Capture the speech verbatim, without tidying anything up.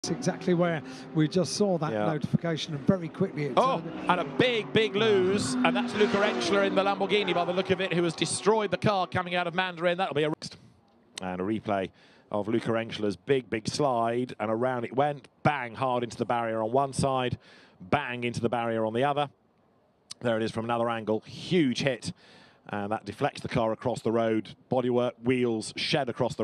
Exactly where we just saw that yeah. notification, and very quickly it oh and a big big lose, and that's Luca Enchler in the Lamborghini by the look of it, who has destroyed the car coming out of Mandarin. That'll be a risk. And a replay of Luca Enchler's big big slide, and around it went, bang, hard into the barrier on one side, bang into the barrier on the other. There it is from another angle, huge hit, and that deflects the car across the road. Bodywork, wheels shed across the